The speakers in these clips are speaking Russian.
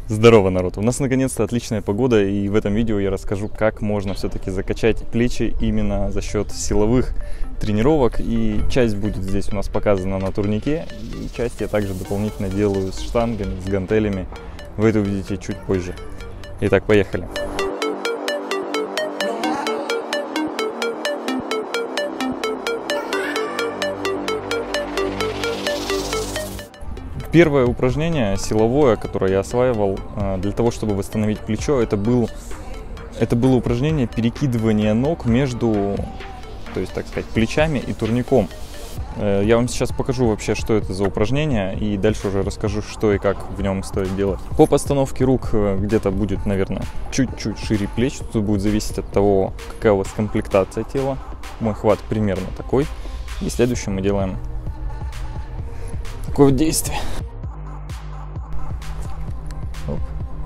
Здорово, народ! У нас наконец-то отличная погода, и в этом видео я расскажу, как можно все-таки закачать плечи именно за счет силовых тренировок. И часть будет здесь у нас показана на турнике, и часть я также дополнительно делаю с штангами, с гантелями. Вы это увидите чуть позже. Итак, поехали! Первое упражнение силовое, которое я осваивал для того, чтобы восстановить плечо, это было упражнение перекидывания ног между, то есть, так сказать, плечами и турником. Я вам сейчас покажу вообще, что это за упражнение, и дальше уже расскажу, что и как в нем стоит делать. По постановке рук где-то будет, наверное, чуть-чуть шире плеч. Тут будет зависеть от того, какая у вас комплектация тела. Мой хват примерно такой. И следующее мы делаем такое вот действие. Оп.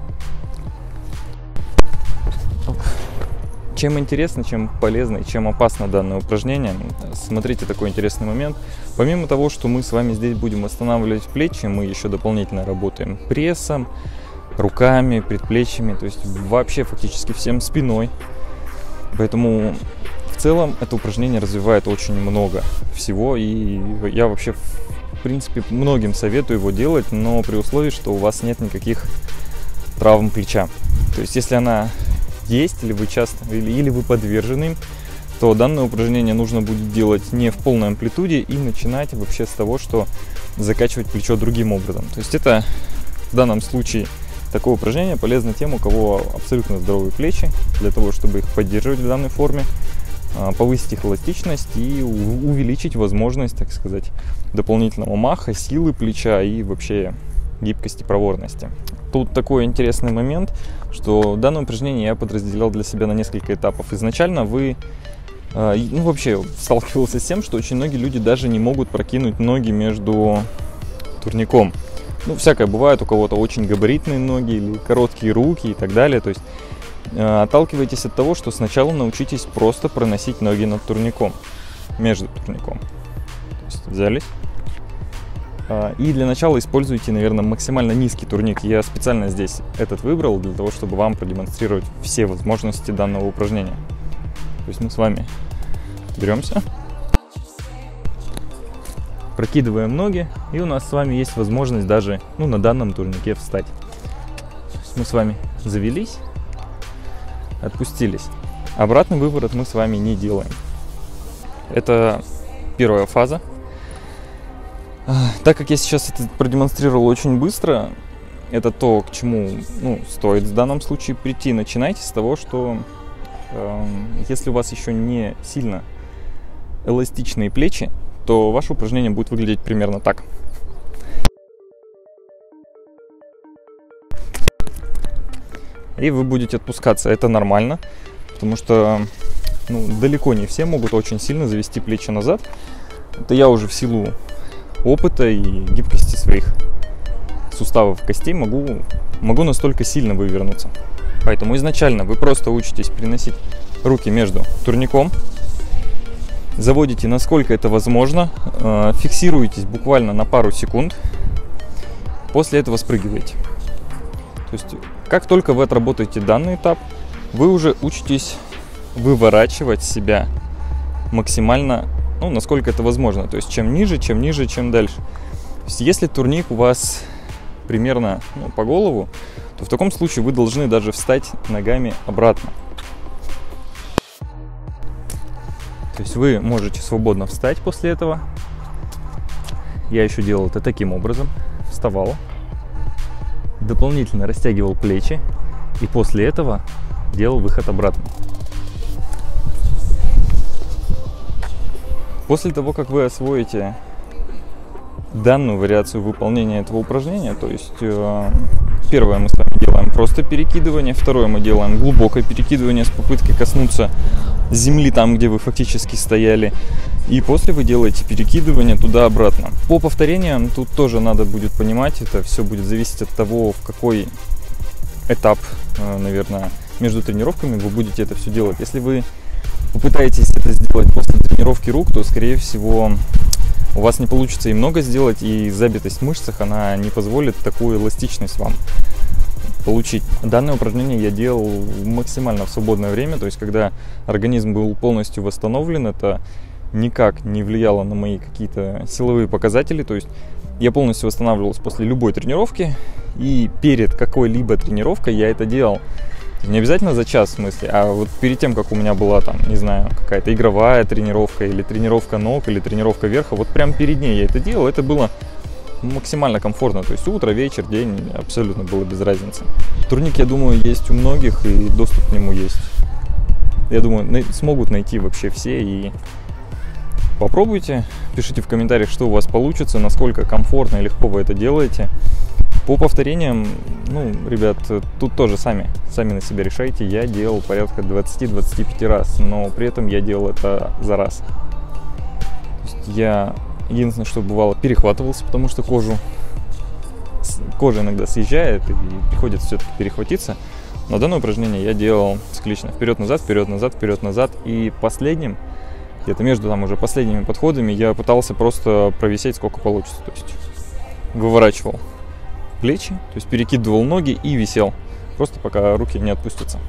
Оп. Чем интересно, чем полезно и чем опасно данное упражнение, смотрите такой интересный момент. Помимо того, что мы с вами здесь будем восстанавливать плечи, мы еще дополнительно работаем прессом, руками, предплечьями, то есть вообще фактически всем спиной. Поэтому в целом это упражнение развивает очень много всего, и я вообще в принципе многим советую его делать, но при условии, что у вас нет никаких травм плеча. То есть если она есть, или вы часто, или вы подвержены им, то данное упражнение нужно будет делать не в полной амплитуде и начинать вообще с того, что закачивать плечо другим образом. То есть это в данном случае такое упражнение полезно тем, у кого абсолютно здоровые плечи, для того, чтобы их поддерживать в данной форме, повысить их эластичность и увеличить возможность, так сказать, дополнительного маха, силы плеча и вообще гибкости, проворности. Тут такой интересный момент, что данное упражнение я подразделял для себя на несколько этапов. Изначально вообще сталкивался с тем, что очень многие люди даже не могут прокинуть ноги между турником. Всякое бывает, у кого-то очень габаритные ноги или короткие руки и так далее. То есть отталкивайтесь от того, что сначала научитесь просто проносить ноги над турником, между турником. То есть взялись. И для начала используйте, наверное, максимально низкий турник. Я специально здесь этот выбрал для того, чтобы вам продемонстрировать все возможности данного упражнения. То есть мы с вами беремся, прокидываем ноги, и у нас с вами есть возможность даже на данном турнике встать. То есть мы с вами завелись, отпустились. Обратный выворот мы с вами не делаем. Это первая фаза. Так как я сейчас это продемонстрировал очень быстро, это то, к чему стоит в данном случае прийти. Начинайте с того, что если у вас еще не сильно эластичные плечи, то ваше упражнение будет выглядеть примерно так. И вы будете отпускаться. Это нормально, потому что далеко не все могут очень сильно завести плечи назад. Это я уже в силу опыта и гибкости своих суставов, костей могу настолько сильно вывернуться. Поэтому изначально вы просто учитесь переносить руки между турником, заводите насколько это возможно, фиксируетесь буквально на пару секунд, после этого спрыгиваете. То есть как только вы отработаете данный этап, вы уже учитесь выворачивать себя максимально, насколько это возможно. То есть чем ниже, чем дальше. То есть если турник у вас примерно по голову, то в таком случае вы должны даже встать ногами обратно. То есть вы можете свободно встать после этого. Я еще делал это таким образом. Вставал, дополнительно растягивал плечи и после этого делал выход обратно. После того, как вы освоите данную вариацию выполнения этого упражнения, то есть первое мы с вами делаем просто перекидывание, второе мы делаем глубокое перекидывание с попыткой коснуться земли там, где вы фактически стояли, и после вы делаете перекидывание туда-обратно. По повторениям тут тоже надо будет понимать, это все будет зависеть от того, в какой этап, наверное, между тренировками вы будете это все делать. Если вы попытаетесь это сделать после тренировки рук, то, скорее всего, у вас не получится и много сделать, и забитость в мышцах, она не позволит такую эластичность вам. получить. Данное упражнение я делал максимально в свободное время, то есть когда организм был полностью восстановлен, это никак не влияло на мои какие-то силовые показатели, то есть я полностью восстанавливался после любой тренировки, и перед какой-либо тренировкой я это делал. Не обязательно за час, в смысле, а вот перед тем, как у меня была там, не знаю, какая-то игровая тренировка, или тренировка ног, или тренировка верха, вот прям перед ней я это делал, это было максимально комфортно, то есть утро, вечер, день, абсолютно было без разницы. Турник, я думаю, есть у многих, и доступ к нему есть. Я думаю, смогут найти вообще все, и попробуйте, пишите в комментариях, что у вас получится, насколько комфортно и легко вы это делаете. По повторениям, ну, ребят, тут тоже сами на себя решайте. Я делал порядка 20-25 раз, но при этом я делал это за раз. То есть я, единственное, что бывало, перехватывался, потому что кожа иногда съезжает и приходится все-таки перехватиться. Но данное упражнение я делал циклично. Вперед-назад, вперед-назад, вперед-назад. И последним, где-то между там уже последними подходами, я пытался просто провисеть сколько получится. То есть выворачивал плечи, то есть перекидывал ноги и висел, просто пока руки не отпустятся.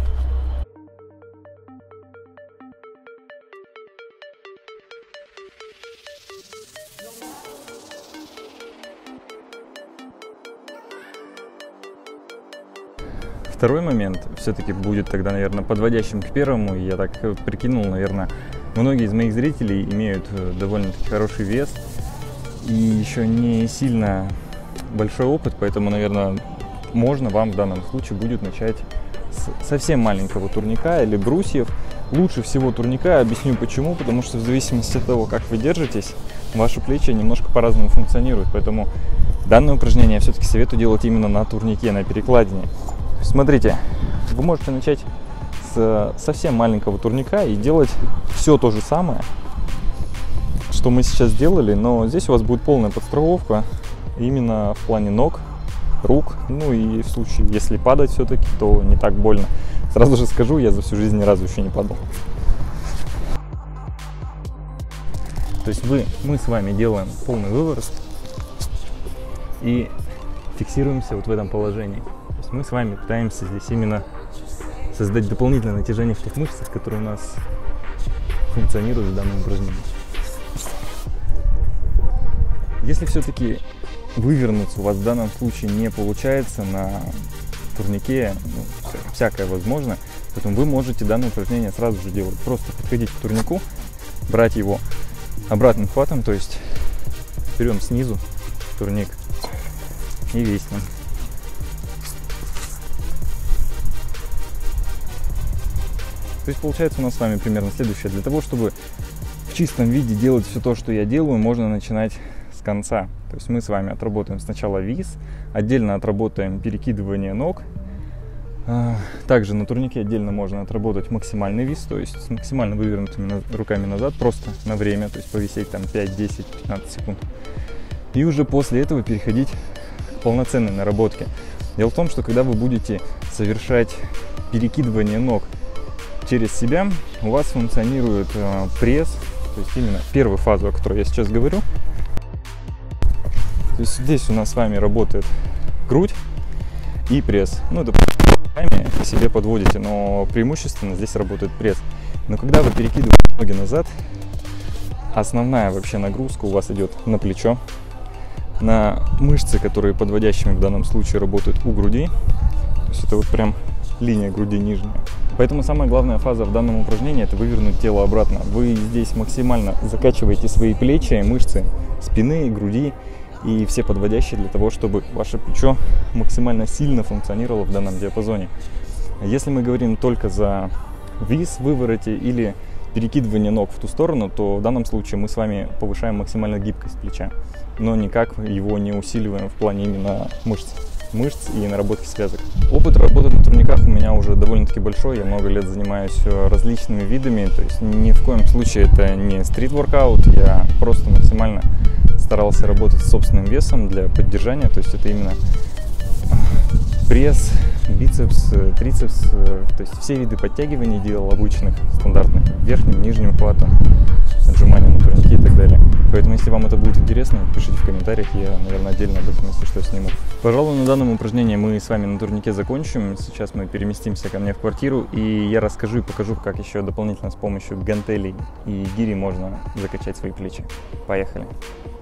Второй момент все-таки будет тогда, наверное, подводящим к первому. Я так прикинул, наверное, многие из моих зрителей имеют довольно-таки хороший вес и еще не сильно большой опыт, поэтому, наверное, можно вам в данном случае будет начать с совсем маленького турника или брусьев. Лучше всего турника, объясню почему, потому что в зависимости от того, как вы держитесь, ваши плечи немножко по-разному функционируют, поэтому данное упражнение я все-таки советую делать именно на турнике, на перекладине. Смотрите, вы можете начать с совсем маленького турника и делать все то же самое, что мы сейчас делали, но здесь у вас будет полная подстраховка именно в плане ног, рук, ну и в случае, если падать все-таки, то не так больно. Сразу же скажу, я за всю жизнь ни разу еще не падал. То есть мы с вами делаем полный выворот и фиксируемся вот в этом положении. То есть мы с вами пытаемся здесь именно создать дополнительное натяжение в тех мышцах, которые у нас функционируют в данном упражнении. Если все-таки вывернуться у вас в данном случае не получается на турнике, ну, всякое возможно, поэтому вы можете данное упражнение сразу же делать. Просто подходить к турнику, брать его обратным хватом, то есть берем снизу турник и виснем. То есть получается у нас с вами примерно следующее. Для того, чтобы в чистом виде делать все то, что я делаю, можно начинать с конца. То есть мы с вами отработаем сначала вис, отдельно отработаем перекидывание ног. Также на турнике отдельно можно отработать максимальный вис, то есть с максимально вывернутыми руками назад, просто на время, то есть повисеть там 5, 10, 15 секунд. И уже после этого переходить к полноценной наработке. Дело в том, что когда вы будете совершать перекидывание ног через себя, у вас функционирует пресс, то есть именно первую фазу, о которой я сейчас говорю. То есть здесь у нас с вами работает грудь и пресс. Ну, это сами к себе подводите, но преимущественно здесь работает пресс. Но когда вы перекидываете ноги назад, основная вообще нагрузка у вас идет на плечо, на мышцы, которые подводящими в данном случае работают у груди. То есть это вот прям линия груди нижняя. Поэтому самая главная фаза в данном упражнении — это вывернуть тело обратно. Вы здесь максимально закачиваете свои плечи, мышцы спины, груди и все подводящие для того, чтобы ваше плечо максимально сильно функционировало в данном диапазоне. Если мы говорим только за вис, вывороте или перекидывание ног в ту сторону, то в данном случае мы с вами повышаем максимально гибкость плеча, но никак его не усиливаем в плане именно мышц и наработки связок. Опыт работы на турниках у меня уже довольно-таки большой, я много лет занимаюсь различными видами, то есть ни в коем случае это не стрит-воркаут, я просто максимально старался работать с собственным весом для поддержания, то есть это именно пресс, бицепс, трицепс, то есть все виды подтягиваний делал обычных, стандартных, верхним, нижним хватом, отжимания на турнике и так далее. Поэтому, если вам это будет интересно, пишите в комментариях, я, наверное, отдельно об этом, если что, сниму. Пожалуй, на данном упражнении мы с вами на турнике закончим. Сейчас мы переместимся ко мне в квартиру, и я расскажу и покажу, как еще дополнительно с помощью гантелей и гири можно закачать свои плечи. Поехали!